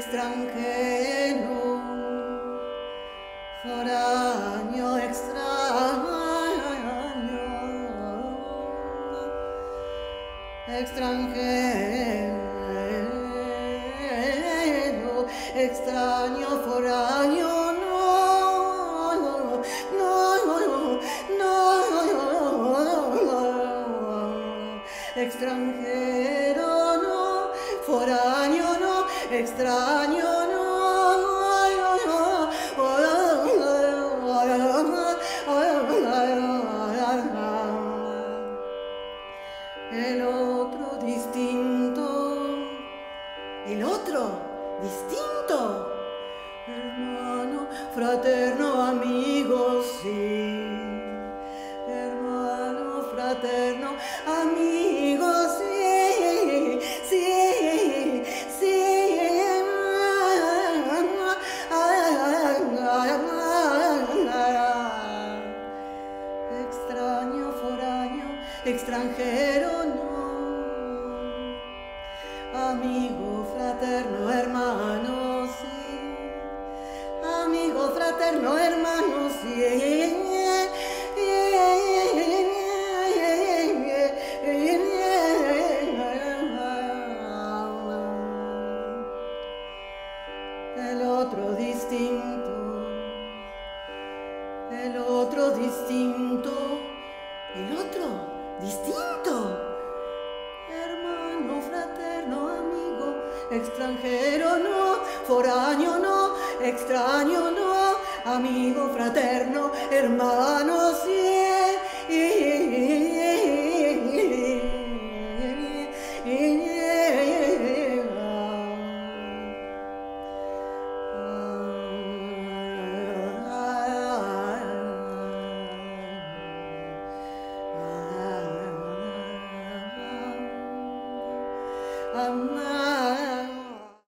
extranjero, foráneo, extranjero, extraño, foráneo, extranjero no, foráneo no, extraño no. El otro distinto, el otro distinto, hermano, fraterno, amigo, sí. Hermano, fraterno, amigo, sí, sí, sí. Extraño, foráneo, extranjero, no. Amigo, fraterno, hermano, sí. Amigo, fraterno, hermano, sí. El otro distinto, el otro distinto, el otro distinto, hermano, fraterno, amigo, extranjero no, foráneo no, extraño no, amigo, fraterno, hermano, sí.